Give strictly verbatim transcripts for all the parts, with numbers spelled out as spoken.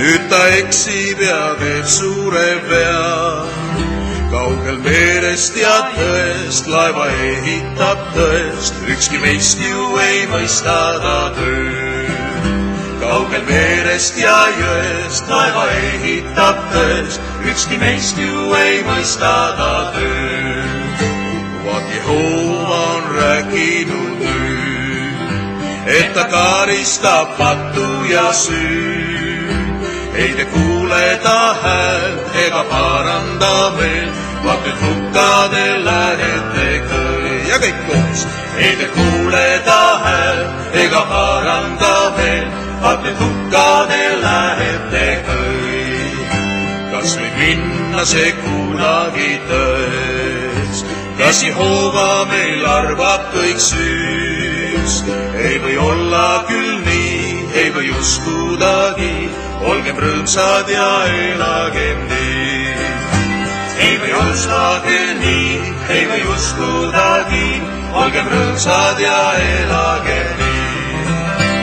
nüüd ta eksib ja teeb suure vea. Kaugel meerest ja tõest laeva ehitab tõest, ükski meist ju ei mõista ta töö. Kaugel meerest ja jõest laeva ehitab tõest, ükski meist ju ei mõista ta töö. Vaat Jehova on rääkinud nüüd, et ta karistab pattu ja süü. Ei te kuule ta häält ega paranda veel, vaat nüüd hukkade lähete kõik. Ja kõik koos. Ei te kuule ta häält ega paranda veel, vaat nüüd hukkade lähete kõik. Kas võib minna see kunagi tões? Kas Jehova meil arvab kõik süüs? Ei või olla küll nii, ei või uskudagi, olgem rõõmsad ja elagem nii. Ei või uskuda nii, ei või uskudagi, olgem rõõmsad ja elagem nii.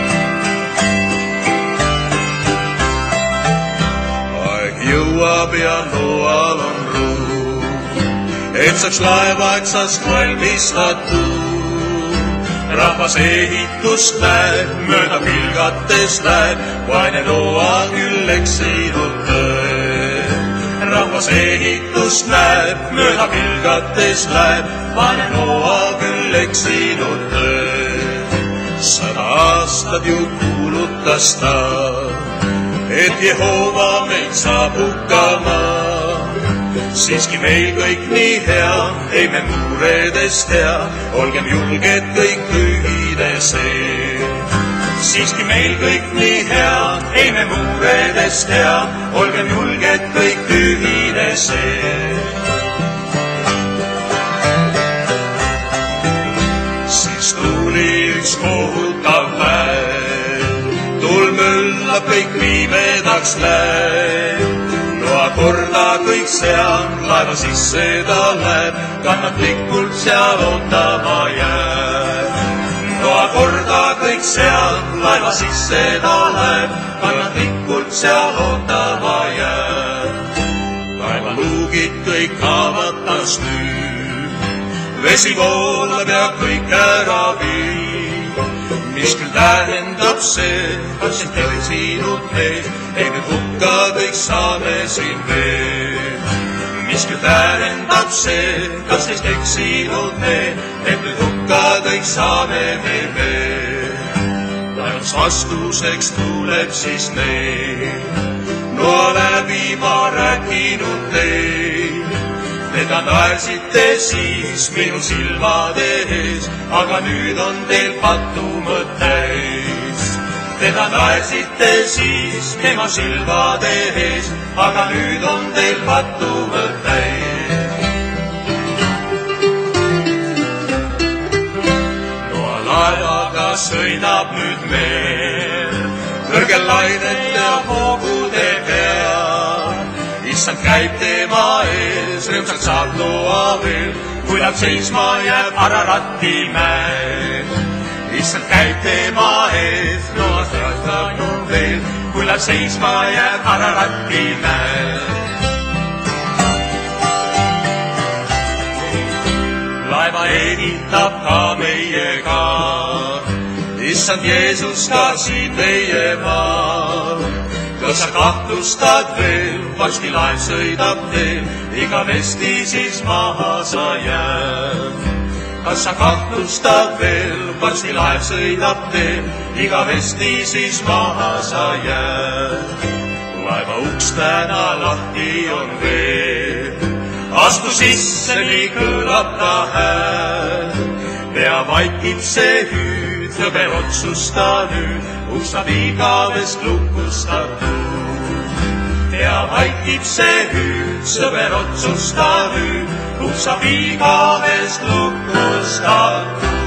Aeg jõuab ja Noal on rõõm, et saaks laevaksast valmistatud. Rahvas ehitust näeb, mööda pilgates läheb, vaene Noa küll eksinud tõe. Rahvas ehitust näeb, mööda pilgates läheb, vaene Noa küll eksinud tõe. Sada aastat ju kuulutas ta, et Jehova meid saab hukkama. Siiski meil kõik nii hea, ei me muuredest hea, olgem julged kõik pühide see. Siiski meil kõik nii hea, ei me muuredest hea, olgem julged kõik pühide see. Siis tuli üks kohutav päev, tuul möllab kõik pimedaks läheb. Noa korda kõik seal, laeva sisse ta läheb, kannatlikult seal ootama jääb. Noa korda kõik seal, laeva sisse ta läheb, kannatlikult seal ootama jääb. Laeva luugid kõik avatas nüüd, vesi voolab ja kõik ära viib. Mis küll tähendab see, kas sind eksinud meid, ei nüüd hukka kõik saame siin veel. Mis küll tähendab see, kas teist eksinud meid, ei nüüd hukka kõik saame meil veel. Taevas vastuseks tuleb siis neil, Noa läbi ma rääkinud teil. Teda naersite siis minu silmade ees, aga nüüd on teil patumõt täis. Teda naersite siis tema silmade ees, aga nüüd on teil patumõt täis. Noa laevaga sõidab nüüd meel, kõrgel lainete ja hoogude peal. Issand käib tema ees, rõõmsalt saab Noa veel, kui nad seisma jääb Ararati mäel. Issand käib tema ees, Noa saab veel, kui nad seisma jääb Ararati mäel. Laeva ehitab ka meiega, Issand Jeesus ka siin meie maal. Kas sa kahtlustad veel, varsti laev sõidab teel, igavesti siis maha sa jääb. Kas sa kahtlustad veel, varsti laev sõidab teel, igavesti siis maha sa jääb. Laeva uks täna lahti on veel, astu sisse, nii kõlab ta hääl. Pea vaikib see hüüd, sõber otsusta nüüd, uks saab igavest lukustatud. Pea vaikib see hüüd, sõber otsusta nüüd, uks saab igavest lukustatud.